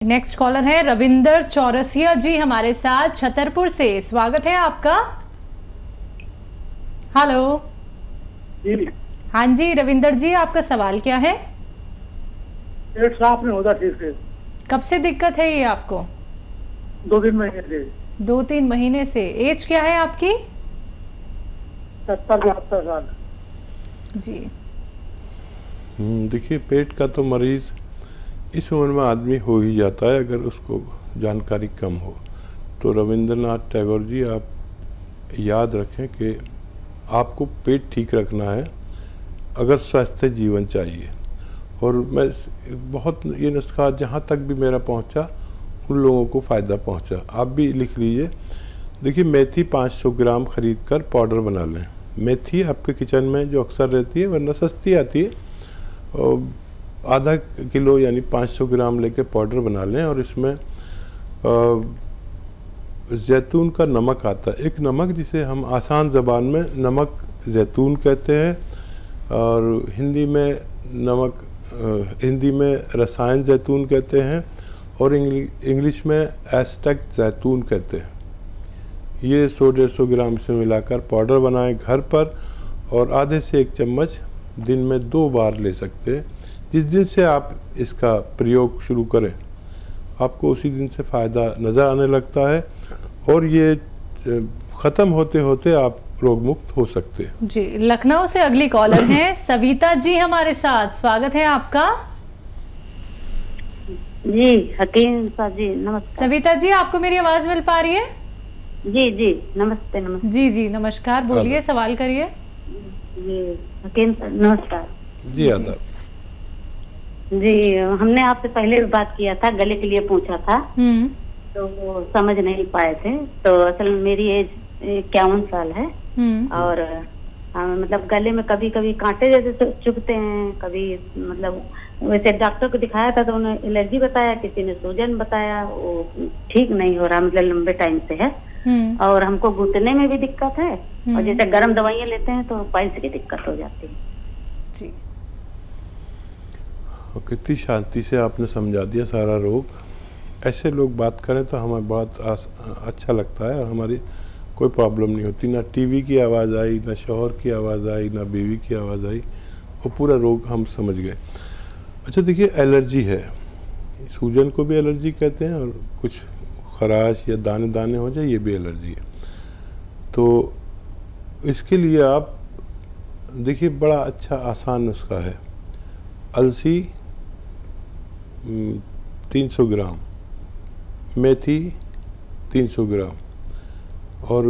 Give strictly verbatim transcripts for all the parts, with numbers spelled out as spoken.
Next collar है रविंदर चौरसिया जी हमारे साथ छतरपुर से। स्वागत है आपका। हेलो जी। हाँ जी रविंदर जी, आपका सवाल क्या है? पेट साफ नहीं होता ठीक से। कब से दिक्कत है ये आपको? दो तीन महीने से। दो तीन महीने से। एज क्या है आपकी? सत्तर बहत्तर साल। जी। हम्म देखिए, पेट का तो मरीज इस उम्र में आदमी हो ही जाता है अगर उसको जानकारी कम हो। तो रविंद्रनाथ टैगोर जी, आप याद रखें कि आपको पेट ठीक रखना है अगर स्वस्थ जीवन चाहिए। और मैं बहुत ये नुस्खा जहाँ तक भी मेरा पहुँचा उन लोगों को फ़ायदा पहुँचा। आप भी लिख लीजिए। देखिए, मेथी पाँच सौ ग्राम ख़रीद कर पाउडर बना लें। मेथी आपके किचन में जो अक्सर रहती है, वरना सस्ती आती है, और आधा किलो यानी पाँच सौ ग्राम लेके पाउडर बना लें। और इसमें जैतून का नमक आता है, एक नमक जिसे हम आसान ज़बान में नमक जैतून कहते हैं, और हिंदी में नमक हिंदी में रसायन जैतून कहते हैं, और इंग्लिश में एस्टेक जैतून कहते हैं। ये सौ डेढ़ सौ ग्राम से मिलाकर पाउडर बनाएं घर पर, और आधे से एक चम्मच दिन में दो बार ले सकते हैं। जिस दिन से आप इसका प्रयोग शुरू करें आपको उसी दिन से फ़ायदा नज़र आने लगता है, और ये ख़त्म होते होते आप रोग मुक्त हो सकते हैं। जी। लखनऊ से अगली कॉलर हैं सविता जी हमारे साथ। स्वागत है आपका। जी हकीम साहब जी नमस्कार। सविता जी, आपको मेरी आवाज मिल पा रही है? जी जी नमस्ते। नमस्ते जी जी नमस्कार, बोलिए, सवाल करिए। जी हकीम साहब नमस्कार। जी आदाब। जी, हमने आपसे पहले भी बात किया था, गले के लिए पूछा था तो वो समझ नहीं पाए थे। तो असल में मेरी एज इक्यावन साल है, और आ, मतलब गले में कभी कभी कांटे जैसे चुभते हैं, कभी मतलब वैसे डॉक्टर को दिखाया था तो उन्होंने एलर्जी बताया, किसी ने सूजन बताया, वो ठीक नहीं हो रहा, मतलब लंबे टाइम से है। और हमको घुटने में भी दिक्कत है, और जैसे गर्म दवाइयाँ लेते हैं तो पाइल्स की दिक्कत हो जाती है। जी। और कितनी शांति से आपने समझा दिया सारा रोग। ऐसे लोग बात करें तो हमें बहुत अच्छा लगता है, और हमारी कोई प्रॉब्लम नहीं होती। ना टीवी की आवाज़ आई, ना शौहर की आवाज़ आई, ना बीवी की आवाज़ आई, वो पूरा रोग हम समझ गए। अच्छा देखिए, एलर्जी है, सूजन को भी एलर्जी कहते हैं, और कुछ खराश या दाने दाने हो जाए ये भी एलर्जी है। तो इसके लिए आप देखिए, बड़ा अच्छा आसान नुस्खा है। अलसी तीन सौ ग्राम, मेथी तीन सौ ग्राम, और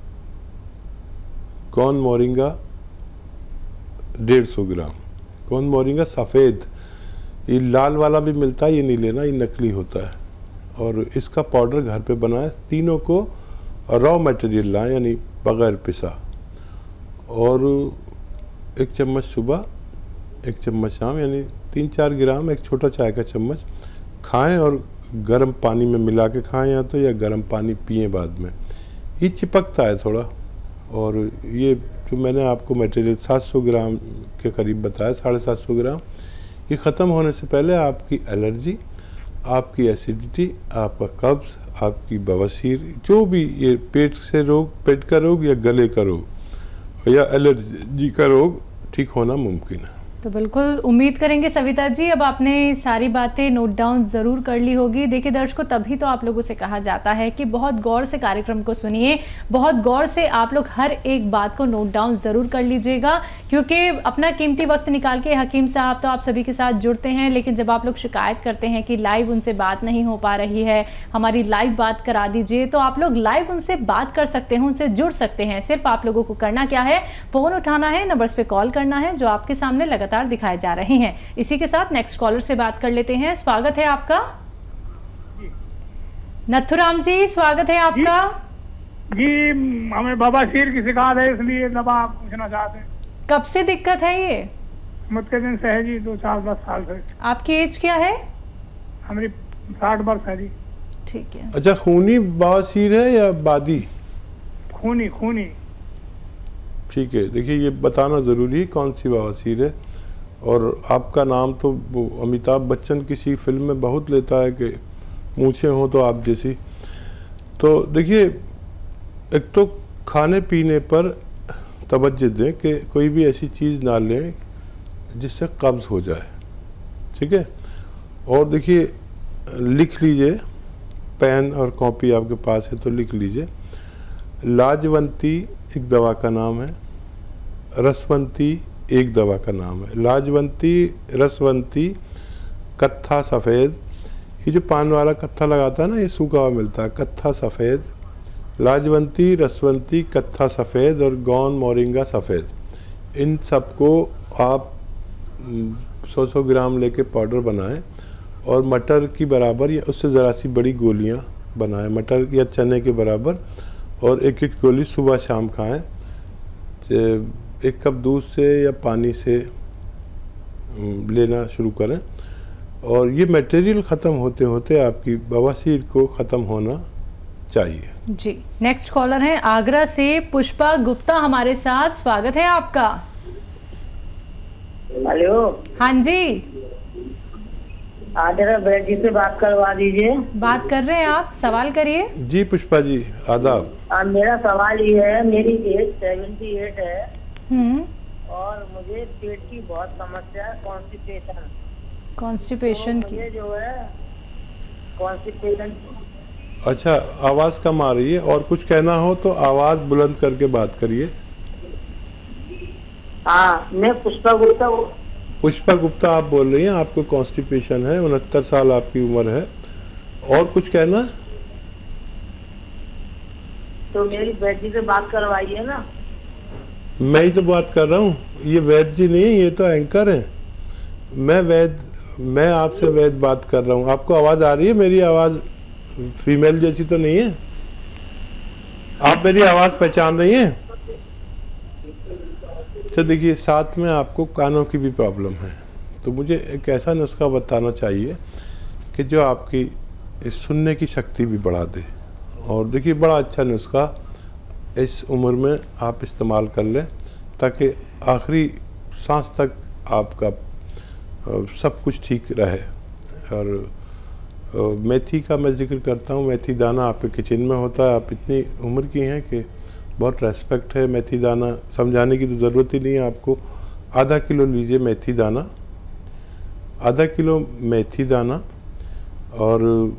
कौन मोरिंगा डेढ़ सौ ग्राम। कौन मोरिंगा सफ़ेद, ये लाल वाला भी मिलता है, ये नहीं लेना, ये नकली होता है। और इसका पाउडर घर पे बनाएं। तीनों को रॉ मटेरियल लाएं, यानी बग़ैर पिसा, और एक चम्मच सुबह, एक चम्मच शाम, यानी तीन चार ग्राम, एक छोटा चाय का चम्मच खाएं, और गर्म पानी में मिला के खाएं, या तो या गर्म पानी पिएं बाद में। ये चिपकता है थोड़ा, और ये जो मैंने आपको मटेरियल सात सौ ग्राम के करीब बताया, साढ़े सात सौ ग्राम, ये ख़त्म होने से पहले आपकी एलर्जी, आपकी एसिडिटी, आपका कब्ज़, आपकी बवासीर, जो भी ये पेट से रोग, पेट का रोग या गले का रोग या एलर्जी का रोग ठीक होना मुमकिन है। तो बिल्कुल उम्मीद करेंगे सविता जी, अब आपने सारी बातें नोट डाउन ज़रूर कर ली होगी। देखिए दर्शकों, तभी तो आप लोगों से कहा जाता है कि बहुत गौर से कार्यक्रम को सुनिए, बहुत गौर से आप लोग हर एक बात को नोट डाउन ज़रूर कर लीजिएगा, क्योंकि अपना कीमती वक्त निकाल के हकीम साहब तो आप सभी के साथ जुड़ते हैं, लेकिन जब आप लोग शिकायत करते हैं कि लाइव उनसे बात नहीं हो पा रही है, हमारी लाइव बात करा दीजिए, तो आप लोग लाइव उनसे बात कर सकते हैं, उनसे जुड़ सकते हैं। सिर्फ आप लोगों को करना क्या है, फ़ोन उठाना है, नंबर्स पे कॉल करना है जो आपके सामने लगातार दिखाए जा रहे हैं। इसी के साथ नेक्स्ट कॉलर से बात कर लेते हैं। स्वागत है आपका। नथुराम जी, स्वागत है आपका। जी, जी हमें बवासीर की शिकायत है, इसलिए दवा पूछना चाहते हैं। कब से दिक्कत है ये? मुझके दिन से है जी, दो चार दस साल से। आपकी एज क्या है? हमारी साठ वर्ष है जी। ठीक है। अच्छा, खूनी बवासीर है या बादी? खूनी खूनी। ठीक है, देखिए ये बताना ज़रूरी है कौन सी बवासीर है। और आपका नाम तो वो अमिताभ बच्चन किसी फिल्म में बहुत लेता है कि मूछें हों तो आप जैसी। तो देखिए, एक तो खाने पीने पर तवज्जो दें कि कोई भी ऐसी चीज़ ना लें जिससे कब्ज़ हो जाए, ठीक है। और देखिए, लिख लीजिए, पेन और कॉपी आपके पास है तो लिख लीजिए। लाजवंती एक दवा का नाम है, रसवंती एक दवा का नाम है। लाजवंती, रसवंती, कत्था सफ़ेद, ये जो पान वाला कत्था लगाता है ना, ये सूखा हुआ मिलता है, कत्था सफ़ेद, लाजवंती, रसवंती, कत्था सफ़ेद और गौन मोरिंगा सफ़ेद, इन सबको आप सौ सौ ग्राम लेके पाउडर बनाएं और मटर की बराबर या उससे ज़रा सी बड़ी गोलियां बनाएं, मटर या चने के बराबर, और एक एक गोली सुबह शाम खाएं। एक कप दूध से या पानी से लेना शुरू करें और ये मटेरियल ख़त्म होते होते आपकी बवासीर को ख़त्म होना चाहिए। जी, नेक्स्ट कॉलर हैं आगरा से पुष्पा गुप्ता हमारे साथ, स्वागत है आपका। हेलो, हाँ जी, आदरा बैठ जी से बात करवा दीजिए। बात कर रहे हैं आप, सवाल करिए। जी पुष्पा जी, आदाब। आ, मेरा सवाल ये है, मेरी एज सेवेंटी एट है हम्म और मुझे पेट की बहुत समस्या है, कॉन्स्टिपेशन। कॉन्स्टिपेशन तो की मुझे जो है कॉन्स्टिपेशन। अच्छा, आवाज़ कम आ रही है, और कुछ कहना हो तो आवाज़ बुलंद करके बात करिए। हाँ, मैं पुष्पा गुप्ता। पुष्पा गुप्ता आप बोल रही हैं, आपको कॉन्स्टिपेशन है, उनहत्तर साल आपकी उम्र है, और कुछ कहना? तो मेरी बेटी से बात करवाइए ना। मैं ही तो बात कर रहा हूँ, ये वैद्य जी नहीं है, ये तो एंकर हैं। मैं वैद्य, मैं आपसे वैद्य बात कर रहा हूँ। आपको आवाज़ आ रही है? मेरी आवाज़ फीमेल जैसी तो नहीं है? आप मेरी आवाज़ पहचान रही हैं? तो देखिए, साथ में आपको कानों की भी प्रॉब्लम है, तो मुझे एक ऐसा नुस्खा बताना चाहिए कि जो आपकी सुनने की शक्ति भी बढ़ा दे। और देखिए, बड़ा अच्छा नुस्खा इस उम्र में आप इस्तेमाल कर लें ताकि आखिरी सांस तक आपका सब कुछ ठीक रहे। और मेथी का मैं जिक्र करता हूँ, मेथी दाना आपके किचन में होता है। आप इतनी उम्र की हैं कि बहुत रेस्पेक्ट है, मेथी दाना समझाने की तो ज़रूरत ही नहीं है आपको। आधा किलो लीजिए मेथी दाना, आधा किलो मेथी दाना। और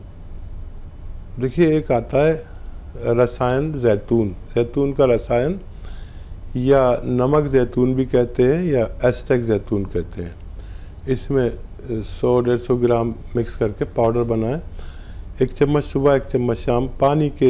देखिए, एक आता है रसायन जैतून, जैतून का रसायन, या नमक जैतून भी कहते हैं या एस्टेक जैतून कहते हैं। इसमें सौ डेढ़ सौ ग्राम मिक्स करके पाउडर बनाएं। एक चम्मच सुबह, एक चम्मच शाम पानी के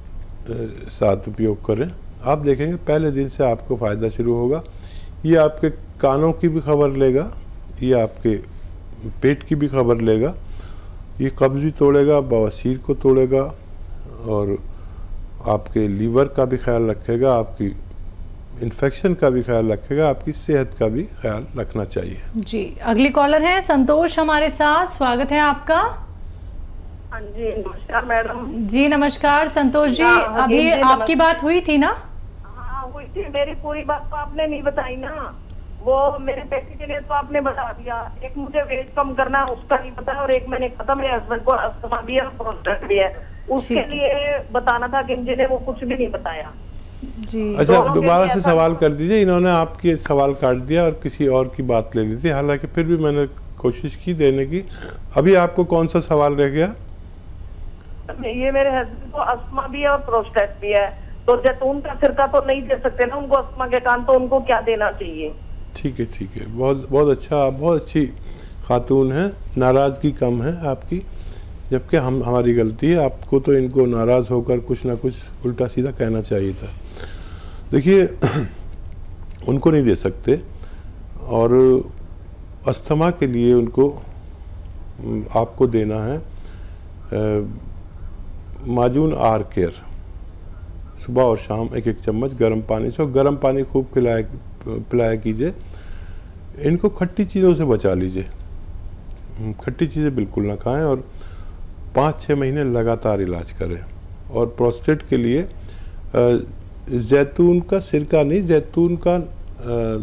साथ उपयोग करें। आप देखेंगे पहले दिन से आपको फ़ायदा शुरू होगा। ये आपके कानों की भी खबर लेगा, ये आपके पेट की भी खबर लेगा, ये कब्ज़ भी तोड़ेगा, बवासीर को तोड़ेगा, और आपके लीवर का भी ख्याल रखेगा, आपकी इन्फेक्शन का भी ख्याल रखेगा, आपकी सेहत का भी ख्याल रखना चाहिए। जी, अगली कॉलर हैं संतोष हमारे साथ, स्वागत है आपका। हाँ जी, नमस्कार मैडम। जी नमस्कार संतोष जी, हाँ, अभी जी, आपकी बात हुई थी ना? हाँ हुई थी, मेरी पूरी बात तो आपने नहीं बताई ना। वो मेरे बेटे के लिए तो आपने बता दिया, एक मुझे वेट कम करना उसका नहीं पता, और एक मैंने खत्म, मेरे हस्बैंड को अस्थमा भी है, प्रोस्टेट भी है, उसके लिए बताना था कि जिन्हें वो कुछ भी नहीं बताया। जी, अच्छा, दोबारा से सवाल कर दीजिए। इन्होंने आपकी सवाल काट दिया और किसी और की बात ले ली थी, हालांकि फिर भी मैंने कोशिश की देने की। अभी आपको कौन सा सवाल रह गया? ये मेरे हस्बैंड को अस्थमा भी है और प्रोस्टेट भी है, तो जैतून का सिरका तो नहीं दे सकते ना उनको, अस्थमा के कारण, तो उनको क्या देना चाहिए? ठीक है, ठीक है, बहुत बहुत अच्छा, आप बहुत अच्छी खातून हैं, नाराज़गी कम है आपकी, जबकि हम हमारी गलती है। आपको तो इनको नाराज़ होकर कुछ ना कुछ उल्टा सीधा कहना चाहिए था। देखिए, उनको नहीं दे सकते, और अस्थमा के लिए उनको आपको देना है माजून आर केयर, सुबह और शाम एक एक चम्मच गर्म पानी से, गर्म पानी खूब खिलाया पिलाया कीजिए। इनको खट्टी चीज़ों से बचा लीजिए, खट्टी चीज़ें बिल्कुल ना खाएं, और पाँच छः महीने लगातार इलाज करें। और प्रोस्टेट के लिए जैतून का सिरका नहीं, जैतून का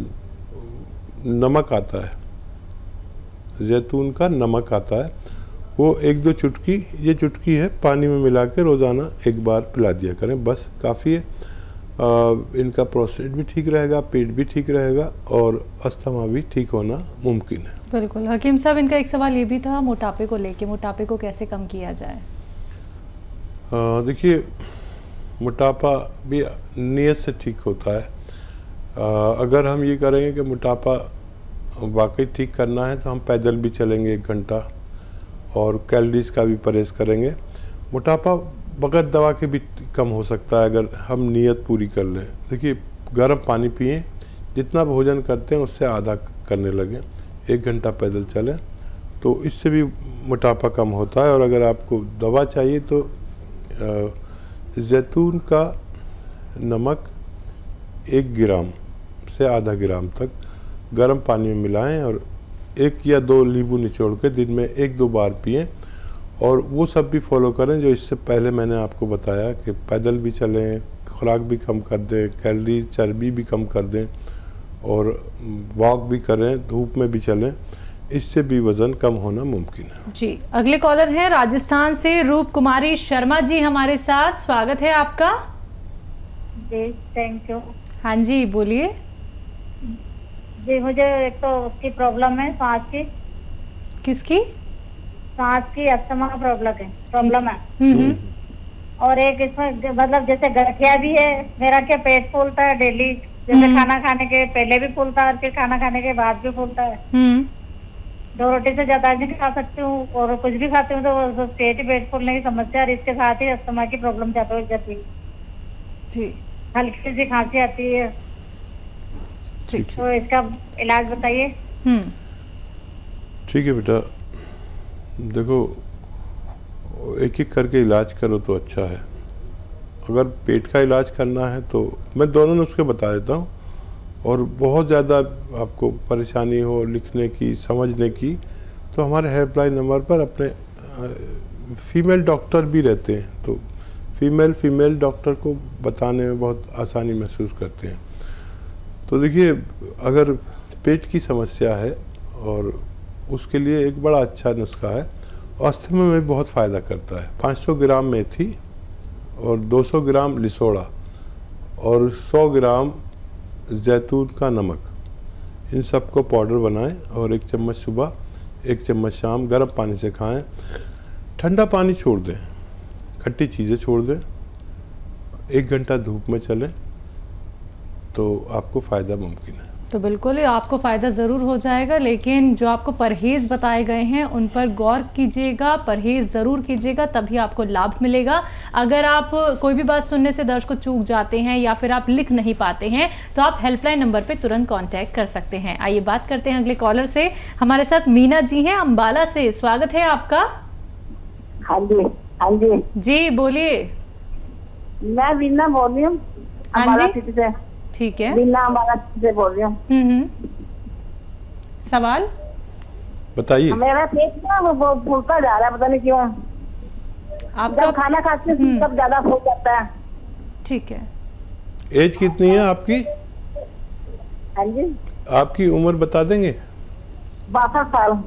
नमक आता है, जैतून का नमक आता है, वो एक दो चुटकी, ये चुटकी है, पानी में मिला के रोज़ाना एक बार पिला दिया करें, बस काफ़ी है। आ, इनका प्रोस्टेट भी ठीक रहेगा, पेट भी ठीक रहेगा और अस्थमा भी ठीक होना मुमकिन है। बिल्कुल। हकीम साहब, इनका एक सवाल ये भी था मोटापे को लेके, मोटापे को कैसे कम किया जाए? देखिए, मोटापा भी नीयत से ठीक होता है। आ, अगर हम ये करेंगे कि मोटापा वाकई ठीक करना है तो हम पैदल भी चलेंगे एक घंटा और कैलोरीज का भी परहेज़ करेंगे। मोटापा बगैर दवा के भी कम हो सकता है अगर हम नीयत पूरी कर लें। देखिए, गर्म पानी पिएं, जितना भोजन करते हैं उससे आधा करने लगें, एक घंटा पैदल चलें, तो इससे भी मोटापा कम होता है। और अगर आपको दवा चाहिए तो जैतून का नमक एक ग्राम से आधा ग्राम तक गर्म पानी में मिलाएं और एक या दो नींबू निचोड़ के दिन में एक दो बार पिएं। और वो सब भी फॉलो करें जो इससे पहले मैंने आपको बताया कि पैदल भी चलें, खुराक भी कम कर दें, कैलोरी चर्बी भी कम कर दें और वॉक भी करें, धूप में भी चलें, इससे भी वजन कम होना मुमकिन है। जी, अगले कॉलर हैं राजस्थान से रूप कुमारी शर्मा जी हमारे साथ, स्वागत है आपका। जी, थैंक यू। हाँ जी, बोलिए। जी, मुझे एक तो उसकी प्रॉब्लम है, सांस की। किसकी? सांस की, अस्थमा प्रॉब्लम है प्रॉब्लम है हम्म। और एक इसमें मतलब जैसे गठिया भी है मेरा, क्या पेट फूलता है डेली, जैसे खाना खाने के पहले भी फूलता है और फिर खाना खाने के बाद भी फूलता है। दो रोटी से ज्यादा नहीं खा सकती हूँ और कुछ भी खाती हूँ तो पेट पेट फूलने की समस्या, और इसके साथ ही अस्थमा की प्रॉब्लम ज्यादा हो जाती है जी। हल्की सी खांसी आती है, तो इसका इलाज बताइए। ठीक है बेटा, देखो एक एक करके इलाज करो तो अच्छा है। अगर पेट का इलाज करना है तो मैं दोनों नुस्खे बता देता हूँ, और बहुत ज़्यादा आपको परेशानी हो लिखने की, समझने की, तो हमारे हेल्पलाइन नंबर पर अपने फीमेल डॉक्टर भी रहते हैं, तो फीमेल फीमेल डॉक्टर को बताने में बहुत आसानी महसूस करते हैं। तो देखिए, अगर पेट की समस्या है और उसके लिए एक बड़ा अच्छा नुस्खा है, अस्थमा में बहुत फ़ायदा करता है। पाँच सौ ग्राम मेथी और दो सौ ग्राम लिसोड़ा और सौ ग्राम जैतून का नमक, इन सब को पाउडर बनाएं और एक चम्मच सुबह, एक चम्मच शाम गर्म पानी से खाएं। ठंडा पानी छोड़ दें, खट्टी चीज़ें छोड़ दें, एक घंटा धूप में चलें तो आपको फ़ायदा मुमकिन है। तो बिल्कुल आपको फ़ायदा ज़रूर हो जाएगा, लेकिन जो आपको परहेज़ बताए गए हैं उन पर गौर कीजिएगा, परहेज़ ज़रूर कीजिएगा, तभी आपको लाभ मिलेगा। अगर आप कोई भी बात सुनने से दर्ज को चूक जाते हैं या फिर आप लिख नहीं पाते हैं तो आप हेल्पलाइन नंबर पे तुरंत कांटेक्ट कर सकते हैं। आइए बात करते हैं अगले कॉलर से। हमारे साथ मीना जी हैं अम्बाला से, स्वागत है आपका। हाँ जी, हाँ जी जी बोलिए। मैं वीना बोल रही हूँ अम्बाला सिटी से। ठीक है, वीना अम्बाला से बोल रही हूँ। हम्म, सवाल बताइए। मेरा पेट ना वो फूलता जा रहा है, पता नहीं क्यों। आपका जब खाना खाते हैं तब ज्यादा फूल जाता है। ठीक है। एज कितनी है आपकी? हाँ जी, आपकी उम्र बता देंगे? बासठ साल।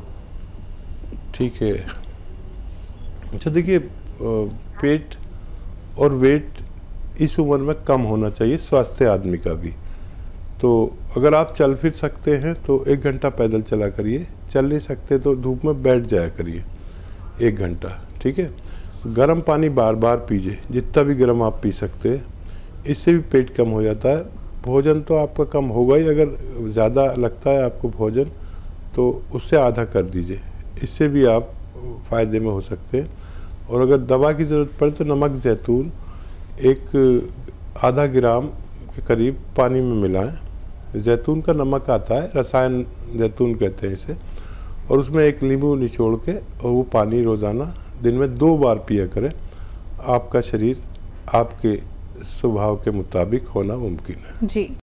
ठीक है। अच्छा देखिए, पेट और वेट इस उम्र में कम होना चाहिए, स्वास्थ्य आदमी का भी। तो अगर आप चल फिर सकते हैं तो एक घंटा पैदल चला करिए, चल नहीं सकते तो धूप में बैठ जाया करिए एक घंटा, ठीक है। गर्म पानी बार बार पीजिए, जितना भी गर्म आप पी सकते हैं, इससे भी पेट कम हो जाता है। भोजन तो आपका कम होगा ही, अगर ज़्यादा लगता है आपको भोजन तो उससे आधा कर दीजिए, इससे भी आप फ़ायदे में हो सकते हैं। और अगर दवा की ज़रूरत पड़े तो नमक जैतून एक आधा ग्राम के करीब पानी में मिलाएं। जैतून का नमक आता है, रसायन जैतून कहते हैं इसे, और उसमें एक नींबू निचोड़ के और वो पानी रोज़ाना दिन में दो बार पिया करें। आपका शरीर आपके स्वभाव के मुताबिक होना मुमकिन है। जी।